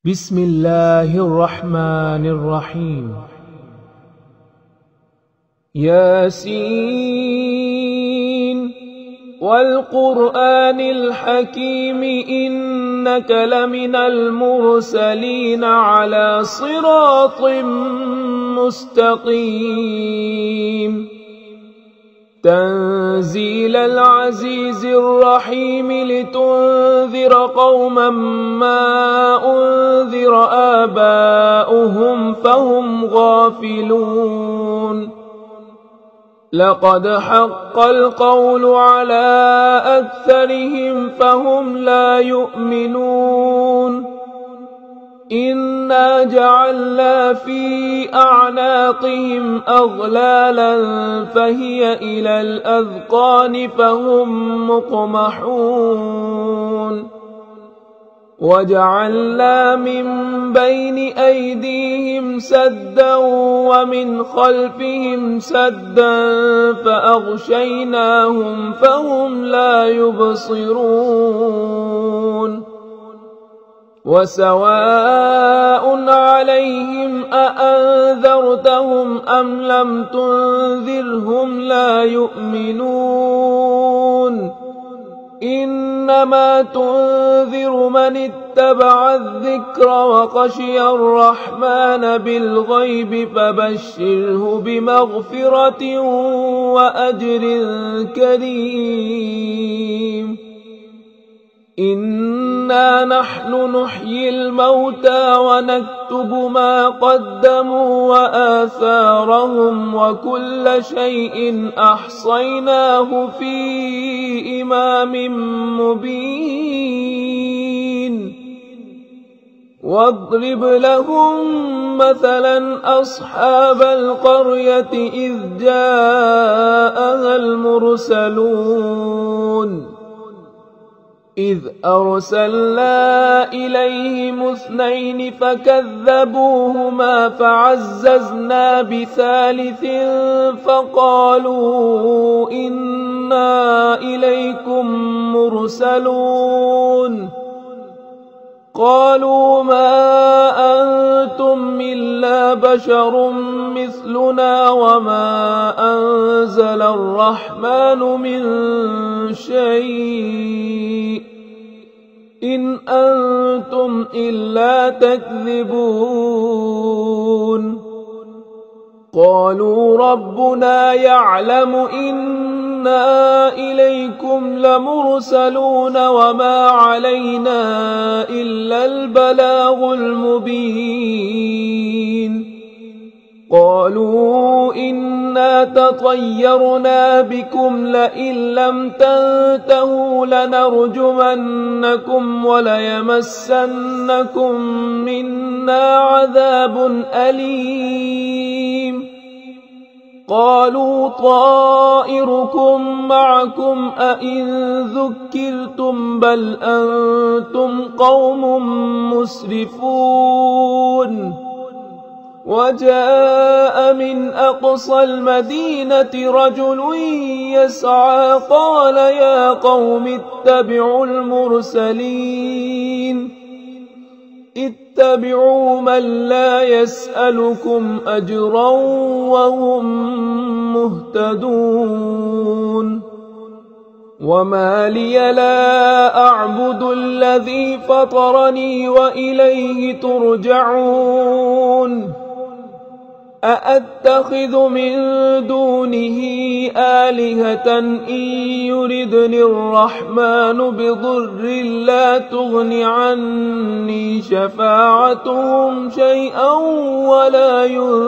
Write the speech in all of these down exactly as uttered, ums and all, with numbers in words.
بسم الله الرحمن الرحيم. ياسين والقرآن الحكيم إنك لمن المرسلين على صراط مستقيم تنزيل العزيز الرحيم لتنذر قوما ما أنذر آباؤهم فهم غافلون. لقد حق القول على أكثرهم فهم لا يؤمنون. إنا جعلنا في أعناقهم أغلالا فهي إلى الأذقان فهم مقمحون. وجعلنا من بين أيديهم سدا ومن خلفهم سدا فأغشيناهم فهم لا يبصرون. وسواء عليهم أأنذرتهم أم لم تنذرهم لا يؤمنون. إنما تنذر من اتبع الذكر وخشي الرحمن بالغيب فبشره بمغفرة وأجر كريم. إنا نحن نحيي الموتى ونكتب ما قدموا وآثارهم وكل شيء أحصيناه في إمام مبين. واضرب لهم مثلا أصحاب القرية إذ جاءها المرسلون إذ أرسلنا إليهم اثنين فكذبوهما فعززنا بثالث فقالوا إنا إليكم مرسلون. قالوا ما أنتم إلا بشر مثلنا وما أنزل الرحمن من شيء إن أنتم إلا تكذبون. قالوا ربنا يعلم إنا إليكم لمرسلون وما علينا إلا البلاغ المبين. قالوا إنا تطيرنا بكم لئن لم تنتهوا لنرجمنكم وليمسنكم منا عذاب أليم. قالوا طائركم معكم أئن ذكرتم بل أنتم قوم مسرفون. وجاء من أقصى المدينة رجل يسعى قال يا قوم اتبعوا المرسلين اتبعوا من لا يسألكم أجرا وهم مهتدون. وما لي لا أعبد الذي فطرني وإليه ترجعون. أأتخذ من دونه آلهة إن يردني الرحمن بضر لا تغن عني شفاعتهم شيئا ولا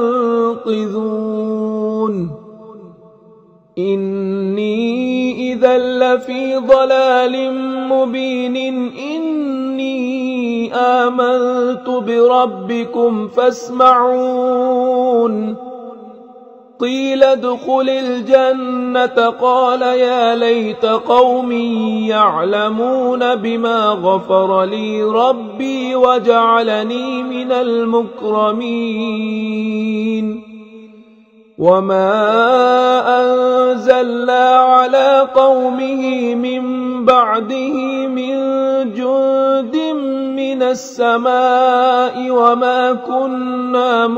ينقذون. إني إذا لفي ضلال مبين. إني آمنت بربكم فاسمعون. قيل ادخل الجنة قال يا ليت قومي يعلمون بما غفر لي ربي وجعلني من المكرمين. وما أنزلنا على قومه من بعده من جند من السماء وما كنا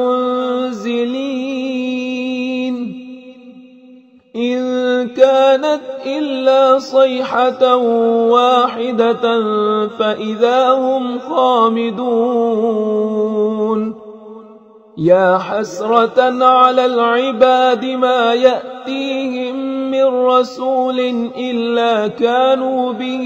منزلين إن كانت إلا صيحة واحدة فإذا هم خامدون يا حسرة على العباد ما يأتيهم من رسول إلا كانوا به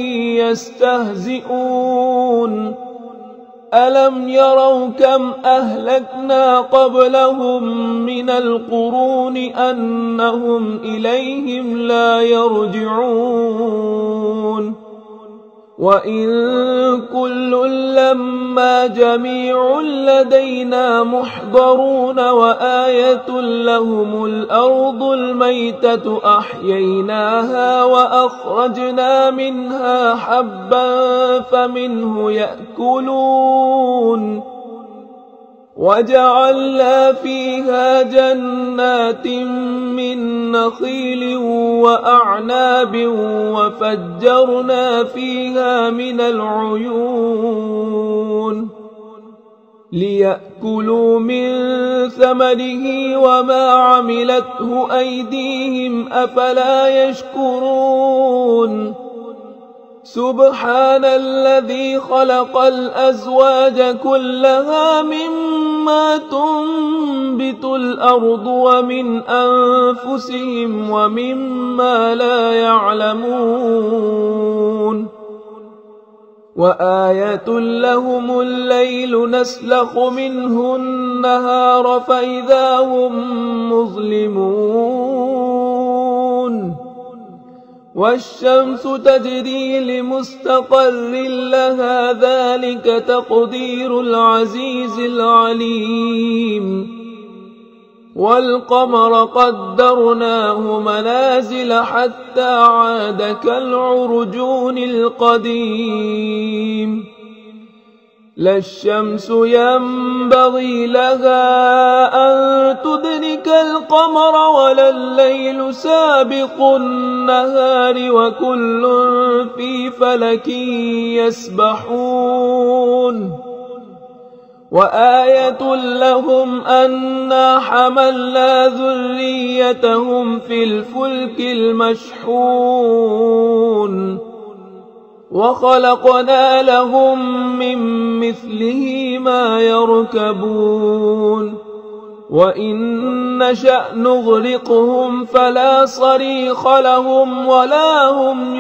يستهزئون ألم يروا كم أهلكنا قبلهم من القرون أنهم إليهم لا يرجعون وإن كل لما جميع لدينا محضرون وآية لهم الأرض الميتة أحييناها وأخرجنا منها حبا فمنه يأكلون وجعلنا فيها جنات من نخيل وأعناب وفجرنا فيها من العيون ليأكلوا من ثمره وما عملته أيديهم أفلا يشكرون سبحان الذي خلق الأزواج كلها مما تنبت الأرض ومن أنفسهم ومما لا يعلمون وآية لهم الليل نسلخ منه النهار فإذا هم مظلمون والشمس تجري لمستقر لها ذلك تقدير العزيز العليم والقمر قدرناه منازل حتى عاد كالعرجون القديم لا الشمس ينبغي لها أن تدرك القمر ولا الليل سابق النهار وكل في فلك يسبحون وآية لهم أنا حملنا ذريتهم في الفلك المشحون وخلقنا لهم من مثله ما يركبون وإن نشأ نغرقهم فلا صريخ لهم ولا هم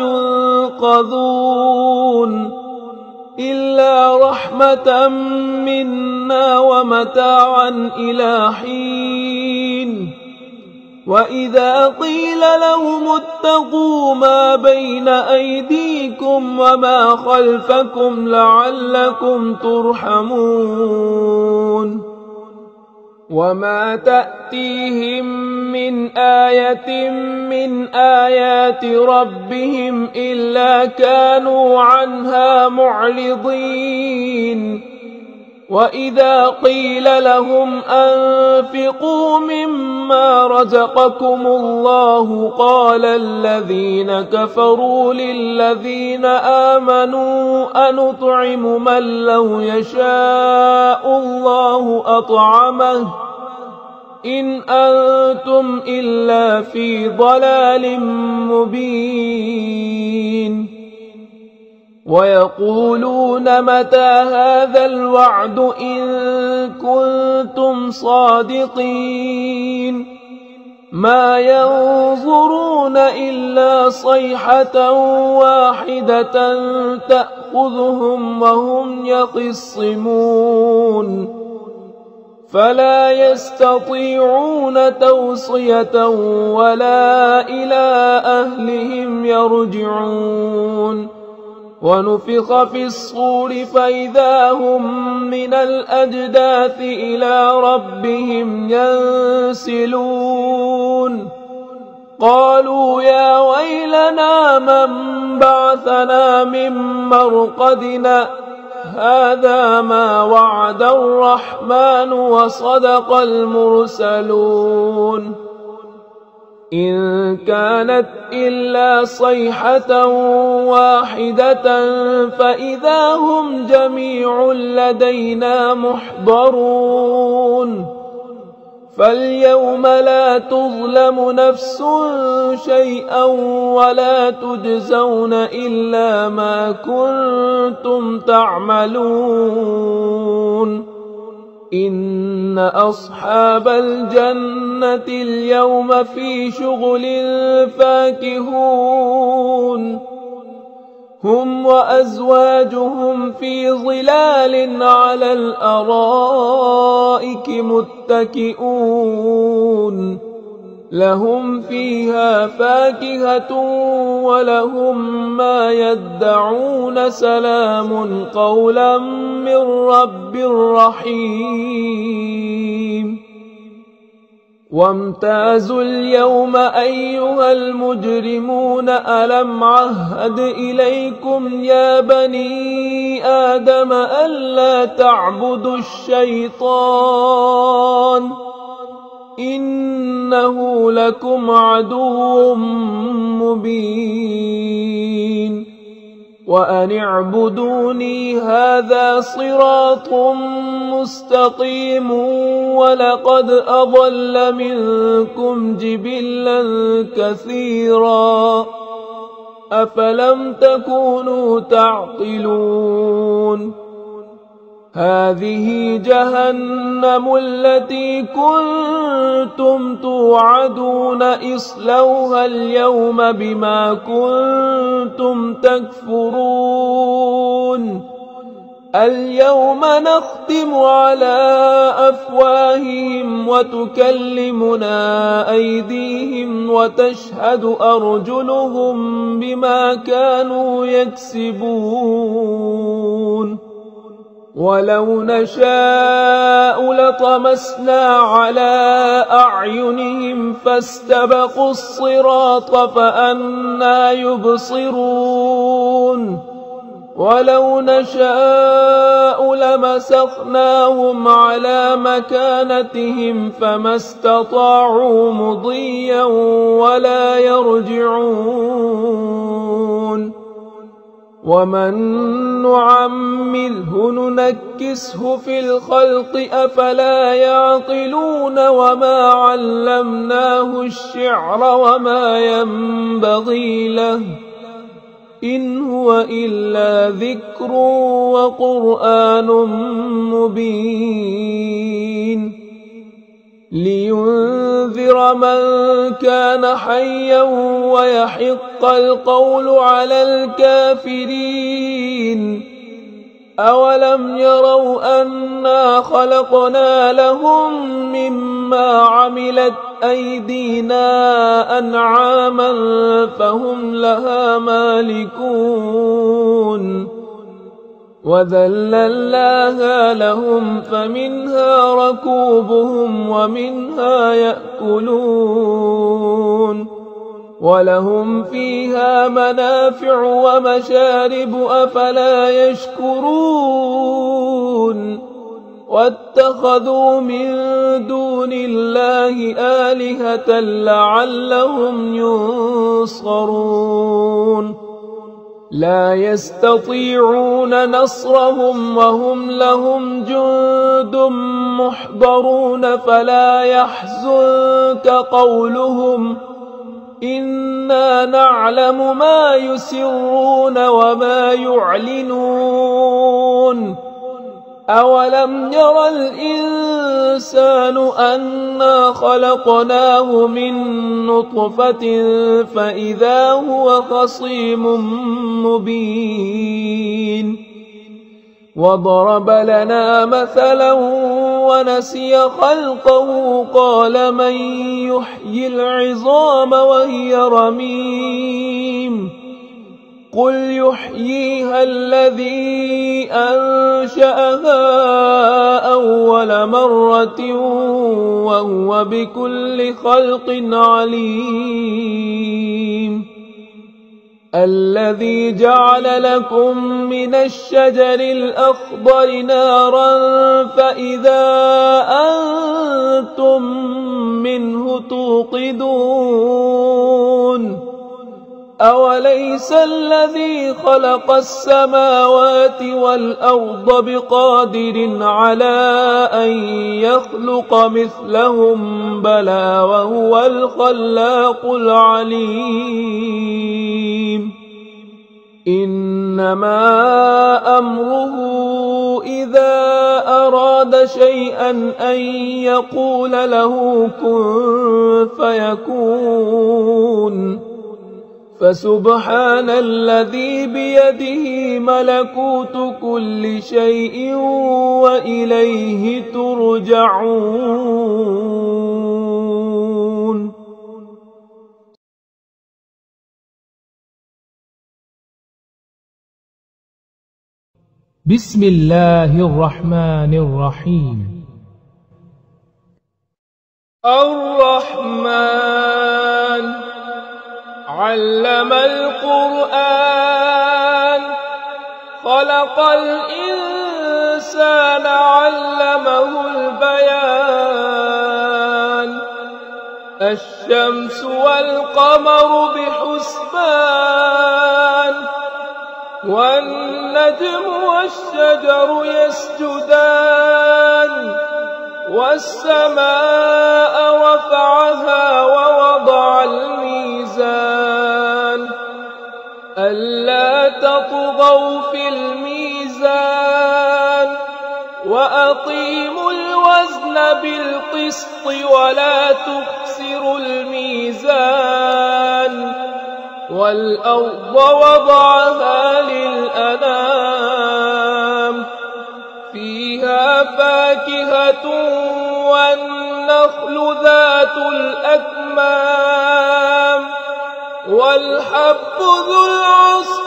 ينقذون إلا رحمة منا ومتاعا إلى حين وإذا قيل لهم اتقوا ما بين أيديكم وما خلفكم لعلكم ترحمون وما تأتيهم من آية من آيات ربهم إلا كانوا عنها معرضين وإذا قيل لهم أنفقوا مما رزقكم الله قال الذين كفروا للذين آمنوا أنطعم من لو يشاء الله أطعمه إن أنتم إلا في ضلال مبين ويقولون متى هذا الوعد إن كنتم صادقين ما ينظرون إلا صيحة واحدة تأخذهم وهم يخصمون فلا يستطيعون توصية ولا إلى أهلهم يرجعون ونفخ في الصور فإذا هم من الأجداث إلى ربهم ينسلون قالوا يا ويلنا من بعثنا من مرقدنا هذا ما وعد الرحمن وصدق المرسلون إن كانت إلا صيحة واحدة فإذا هم جميع لدينا محضرون فاليوم لا تظلم نفس شيئا ولا تجزون إلا ما كنتم تعملون إن أصحاب الجنة اليوم في شغل فاكهون هم وأزواجهم في ظلال على الأرائك متكئون لهم فيها فاكهة ولهم ما يدعون سلام قولا من رب رحيم وامتازوا اليوم أيها المجرمون ألم عهد إليكم يا بني آدم ألا تعبدوا الشيطان إنه لكم عدو مبين وأن اعبدوني هذا صراط مستقيم ولقد أضل منكم جبلا كثيرا أفلم تكونوا تعقلون هذه جهنم التي كنتم توعدون اصلوها اليوم بما كنتم تكفرون اليوم نختم على أفواههم وتكلمنا أيديهم وتشهد أرجلهم بما كانوا يكسبون ولو نشاء لطمسنا على أعينهم فاستبقوا الصراط فأنى يبصرون ولو نشاء لمسخناهم على مكانتهم فما استطاعوا مضيا ولا يرجعون ومن نعمره ننكسه في الخلق أفلا يعقلون وما علمناه الشعر وما ينبغي له إن هو إلا ذكر وقرآن مبين لينذر من كان حيا ويحق القول على الكافرين أولم يروا أنا خلقنا لهم مما عملت أيدينا أنعاما فهم لها مالكون وذللناها لهم فمنها ركوبهم ومنها يأكلون ولهم فيها منافع ومشارب أفلا يشكرون واتخذوا من دون الله آلهة لعلهم ينصرون لا يستطيعون نصرهم وهم لهم جند محضرون فلا يحزنك قولهم إنا نعلم ما يسرون وما يعلنون أولم ير الإنسان أنا خلقناه من نطفة فإذا هو خصيم مبين وضرب لنا مثلا ونسي خلقه قال من يحيي العظام وهي رميم قل يحييها الذي أنشأها أول مرة وهو بكل خلق عليم الذي جعل لكم من الشجر الأخضر نارا فإذا أنتم منه توقدون أوليس الذي خلق السماوات والأرض بقادر على أن يخلق مثلهم بلى وهو الخلاق العليم إنما أمره إذا أراد شيئا أن يقول له كن فيكون فسبحان الذي بيده ملكوت كل شيء وإليه ترجعون. بسم الله الرحمن الرحيم. الرحمن علم القرآن خلق الإنسان علمه البيان الشمس والقمر بحسبان والنجم والشجر يسجدان والسماء رفعها ووضع الميزان ألا تطغوا في الميزان وأقيموا الوزن بالقسط ولا تخسروا الميزان والأرض وضعها للأنام فيها فاكهة والنخل ذات الأكمام والحب ذو العصف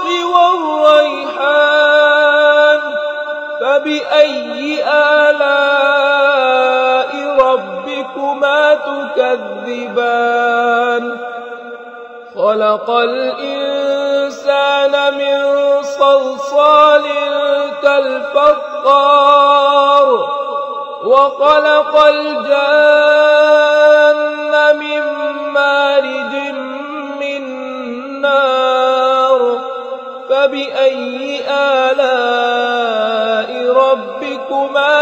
والريحان فبأي آلاء ربكما تكذبان خلق الإنسان من صلصال كالفخار وخلق الجن من مارج من نار فبأي آلاء ربكما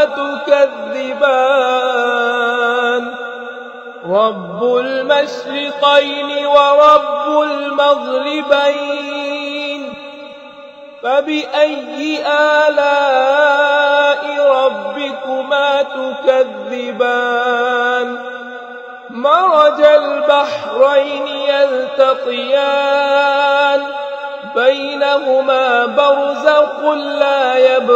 تكذبان رب المشرقين ورب المغربين فبأي آلاء ربكما تكذبان مرج البحرين يلتقيان بينهما برزخ لا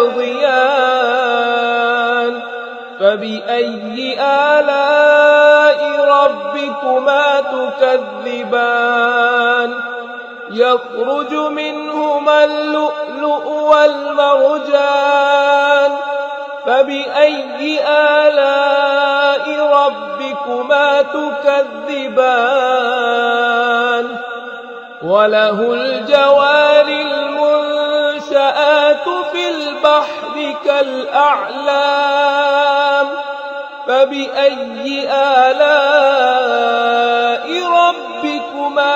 يبغيان فبأي آلاء ربكما تكذبان يخرج منهما اللؤلؤ والمرجان فبأي آلاء ربكما تكذبان وله الجوار المنشآت في البحر كالأعلام فبأي آلاء ربكما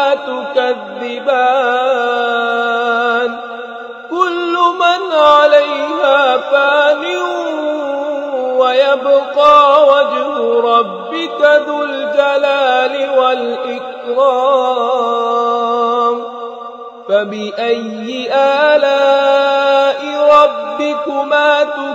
تكذبان كل من عليها فان ويبقى وجه ربك ذو الجلال والإكرام فبأي آلاء ربكما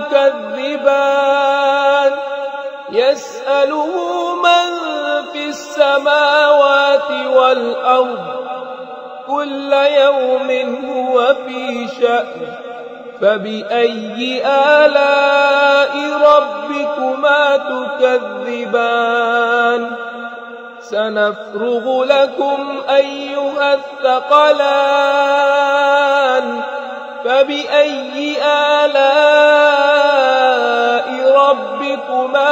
تكذبان يسأله من في السماوات والأرض كل يوم هو في شأن فبأي آلاء ربكما تكذبان سنفرغ لكم أيها الثقلان فبأي آلاء ربكما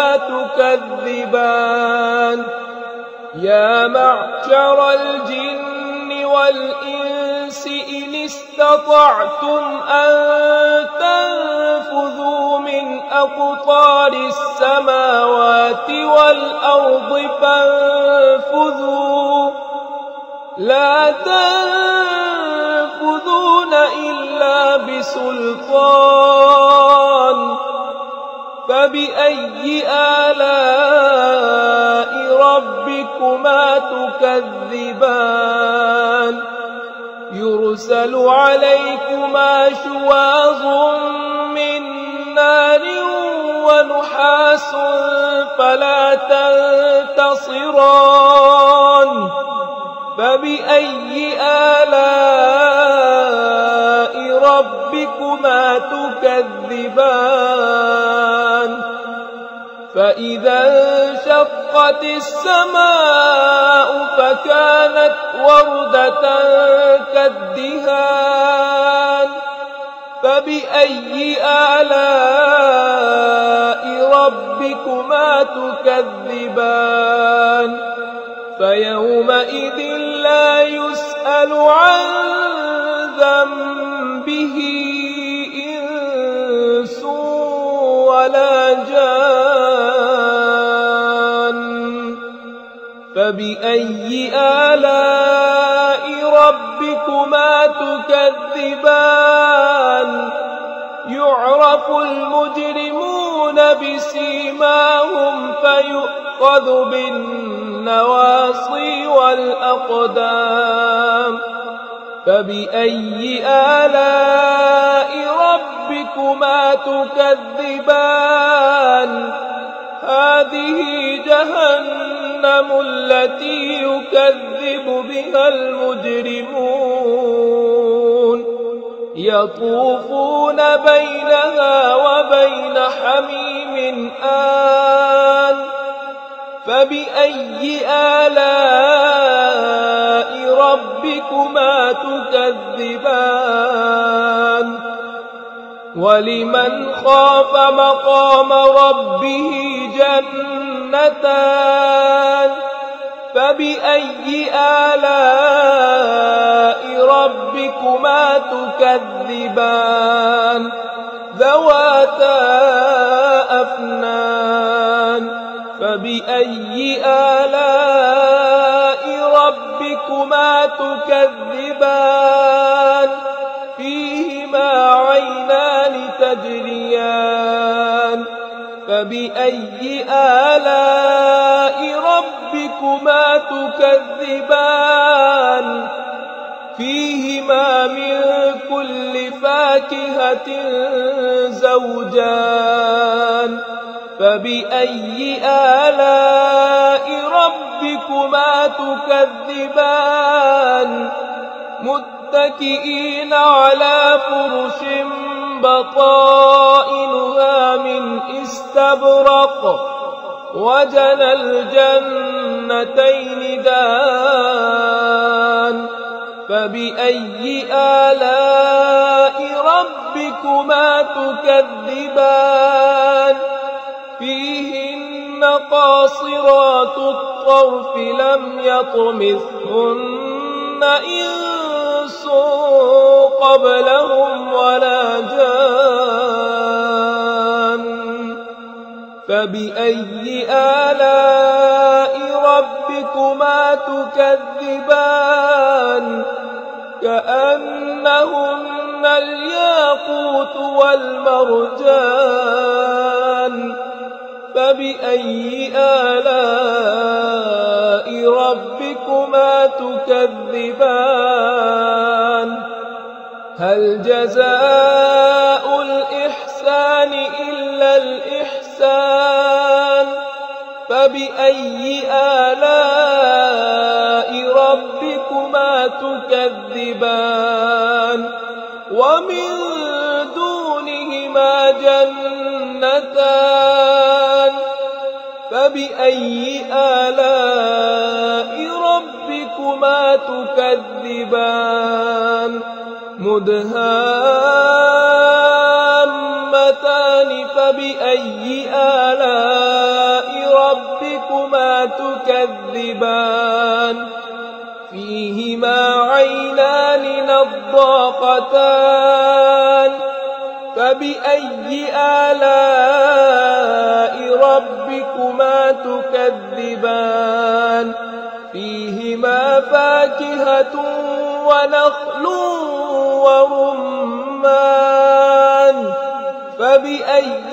تكذبان يا معشر الجن والإنس إن استطعتم أن تنفذوا من أقطار السماوات والأرض فانفذوا لا تنفذون إلا بسلطان فبأي آلاء ربكما تكذبان يرسل عليكما شواظ من نار ونحاس فلا تنتصران فبأي آلاء ربكما تكذبان فإذا انشقت السماء فكانت وردة كالدهان فبأي آلاء ربكما تكذبان فيومئذ لا يسأل عن ذنبه إنس ولا جان فبأي آلاء ربكما تكذبان يعرف المجرمون بسيماهم فيؤخذ بالنواصي والأقدام فبأي آلاء ربكما تكذبان هذه جهنم التي يكذب بها المجرمون يطوفون بينها وبين حميم آن فبأي آلاء ربكما تكذبان ولمن خاف مقام ربه جنتان فبأي آلاء ربكما تكذبان ذواتا أفنان فبأي آلاء ربكما تكذبان فيهما عينان تجريان فبأي آلاء ربكما تكذبان فيهما من كل فاكهة زوجان فبأي آلاء ربكما تكذبان متكئين على فرش بطائنها من استبرق وجنى الجنتين دان فبأي آلاء ربكما تكذبان فيهن قاصرات الطرف لم يطمثهن إنس قبلهم ولا جان فبأي آلاء ربكما تكذبان كأنهن الياقوت والمرجان فبأي آلاء ربكما تكذبان هل جزاء الإحسان إلا الإحسان فبأي آلاء ربكما تكذبان ومن دونهما جنتان فبأي آلاء ربكما تكذبان مدهامتان فبأي آلاء ربكما تكذبان فيهما عين الضاقتان فبأي آلاء ربكما تكذبان فيهما فاكهة ونخل ورمان فبأي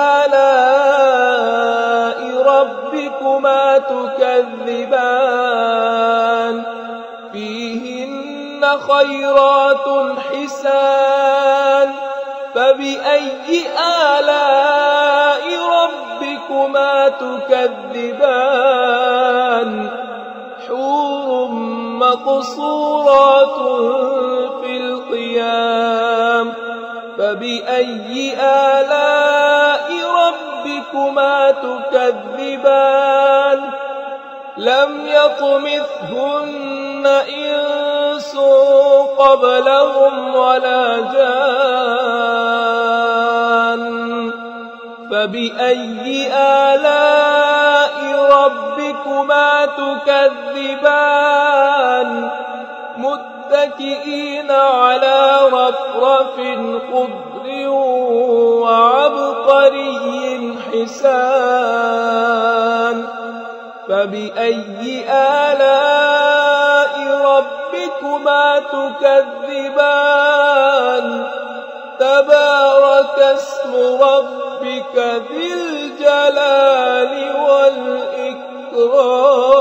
آلاء ربكما تكذبان فيهن خيرات حسان فبأي آلاء ربكما تكذبان حور مقصورات في الخيام فبأي آلاء ربكما تكذبان لم يطمثهن إنس قبلهم ولا جان فبأي آلاء ربكما تكذبان متكئين على رفرف خضر وعبقري حسان فبأي آلاء ربكما تكذبان تبارك اسم ربك ذي الجلال والإكرام